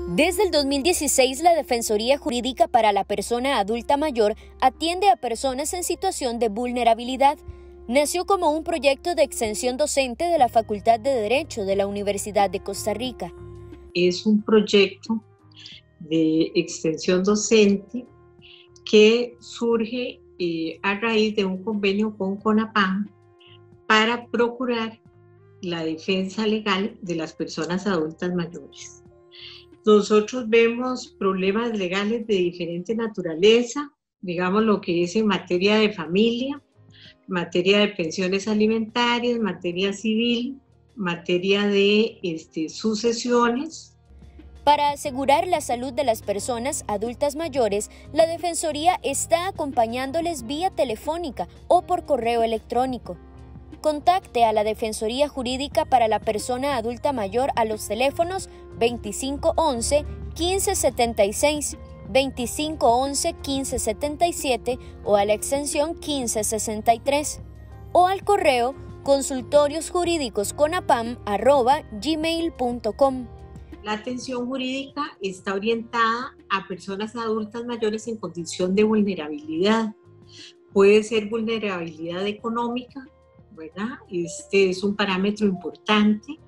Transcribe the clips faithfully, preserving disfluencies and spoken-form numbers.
Desde el dos mil dieciséis, la Defensoría Jurídica para la Persona Adulta Mayor atiende a personas en situación de vulnerabilidad. Nació como un proyecto de extensión docente de la Facultad de Derecho de la Universidad de Costa Rica. Es un proyecto de extensión docente que surge eh, a raíz de un convenio con CONAPAM para procurar la defensa legal de las personas adultas mayores. Nosotros vemos problemas legales de diferente naturaleza, digamos lo que es en materia de familia, materia de pensiones alimentarias, materia civil, materia de este, sucesiones. Para asegurar la salud de las personas adultas mayores, la Defensoría está acompañándoles vía telefónica o por correo electrónico. Contacte a la Defensoría Jurídica para la Persona Adulta Mayor a los teléfonos veinticinco once, quince setenta y seis, veinticinco once, quince setenta y siete o a la extensión quince sesenta y tres o al correo consultoriosjurídicosconapam arroba gmail punto com. La atención jurídica está orientada a personas adultas mayores en condición de vulnerabilidad. Puede ser vulnerabilidad económica, ¿verdad? Este es un parámetro importante.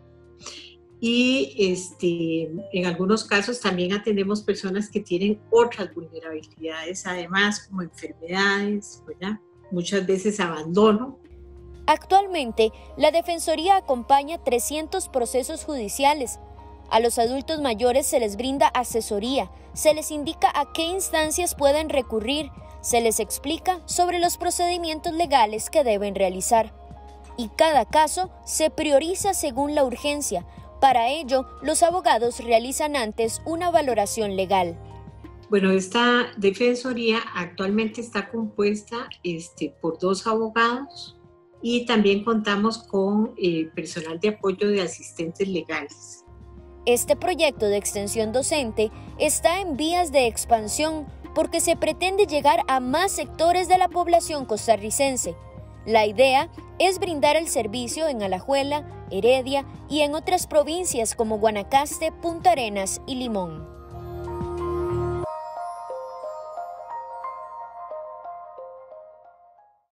Y este, en algunos casos también atendemos personas que tienen otras vulnerabilidades, además como enfermedades, ¿verdad? Muchas veces abandono. Actualmente, la Defensoría acompaña trescientos procesos judiciales. A los adultos mayores se les brinda asesoría, se les indica a qué instancias pueden recurrir, se les explica sobre los procedimientos legales que deben realizar. Y cada caso se prioriza según la urgencia. Para ello, los abogados realizan antes una valoración legal. Bueno, esta defensoría actualmente está compuesta este, por dos abogados y también contamos con eh, personal de apoyo de asistentes legales. Este proyecto de extensión docente está en vías de expansión porque se pretende llegar a más sectores de la población costarricense. La idea es brindar el servicio en Alajuela, Heredia y en otras provincias como Guanacaste, Punta Arenas y Limón.